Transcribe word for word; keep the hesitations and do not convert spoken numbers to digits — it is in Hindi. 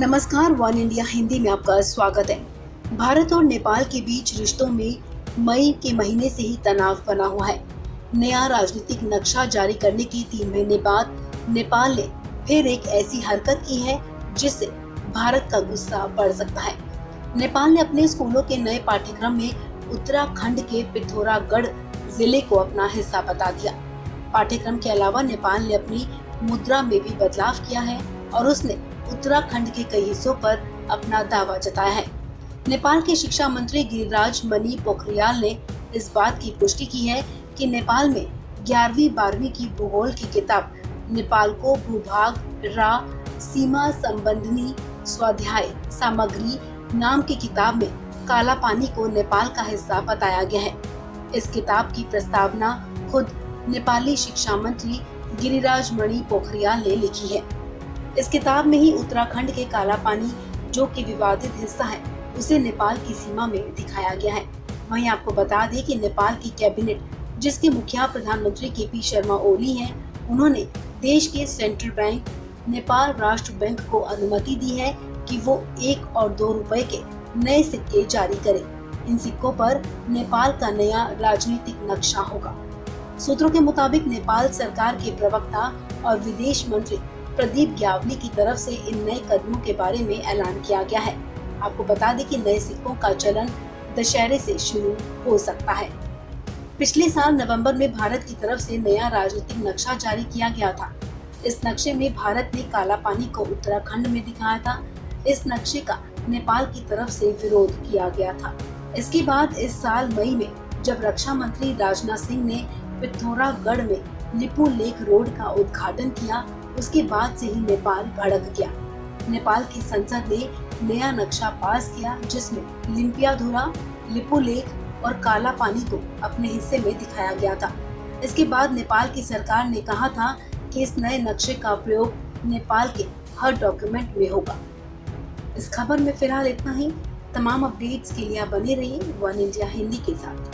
नमस्कार, वन इंडिया हिंदी में आपका स्वागत है। भारत और नेपाल के बीच रिश्तों में मई के महीने से ही तनाव बना हुआ है। नया राजनीतिक नक्शा जारी करने के तीन महीने बाद नेपाल ने फिर एक ऐसी हरकत की है जिससे भारत का गुस्सा बढ़ सकता है। नेपाल ने अपने स्कूलों के नए पाठ्यक्रम में उत्तराखंड के पिथौरागढ़ जिले को अपना हिस्सा बता दिया। पाठ्यक्रम के अलावा नेपाल ने अपनी मुद्रा में भी बदलाव किया है और उसने उत्तराखंड के कई हिस्सों पर अपना दावा जताया है। नेपाल के शिक्षा मंत्री गिरिराज मणि पोखरियाल ने इस बात की पुष्टि की है कि नेपाल में ग्यारहवीं बारहवीं की भूगोल की किताब नेपाल को भूभाग रा सीमा संबंधी स्वाध्याय सामग्री नाम की किताब में काला पानी को नेपाल का हिस्सा बताया गया है। इस किताब की प्रस्तावना खुद नेपाली शिक्षा मंत्री गिरिराज मणि पोखरियाल ने लिखी है। इस किताब में ही उत्तराखंड के काला पानी, जो कि विवादित हिस्सा है, उसे नेपाल की सीमा में दिखाया गया है। वहीं आपको बता दें कि नेपाल की कैबिनेट, जिसके मुखिया प्रधानमंत्री के पी शर्मा ओली हैं, उन्होंने देश के सेंट्रल बैंक नेपाल राष्ट्र बैंक को अनुमति दी है कि वो एक और दो रुपए के नए सिक्के जारी करे। इन सिक्कों पर नेपाल का नया राजनीतिक नक्शा होगा। सूत्रों के मुताबिक नेपाल सरकार के प्रवक्ता और विदेश मंत्री प्रदीप ग्यावली की तरफ से इन नए कदमों के बारे में ऐलान किया गया है। आपको बता दें कि नए सिक्कों का चलन दशहरे से शुरू हो सकता है। पिछले साल नवंबर में भारत की तरफ से नया राजनीतिक नक्शा जारी किया गया था। इस नक्शे में भारत ने काला पानी को उत्तराखंड में दिखाया था। इस नक्शे का नेपाल की तरफ से विरोध किया गया था। इसके बाद इस साल मई में जब रक्षा मंत्री राजनाथ सिंह ने पिथौरागढ़ में लिपू लेक रोड का उद्घाटन किया, उसके बाद से ही नेपाल भड़क गया। नेपाल की संसद ने नया नक्शा पास किया जिसमें लिम्पियाधुरा, लिपू लेक और काला पानी को अपने हिस्से में दिखाया गया था। इसके बाद नेपाल की सरकार ने कहा था कि इस नए नक्शे का प्रयोग नेपाल के हर डॉक्यूमेंट में होगा। इस खबर में फिलहाल इतना ही। तमाम अपडेट्स के लिए आप बने रहिए वन इंडिया हिंदी के साथ।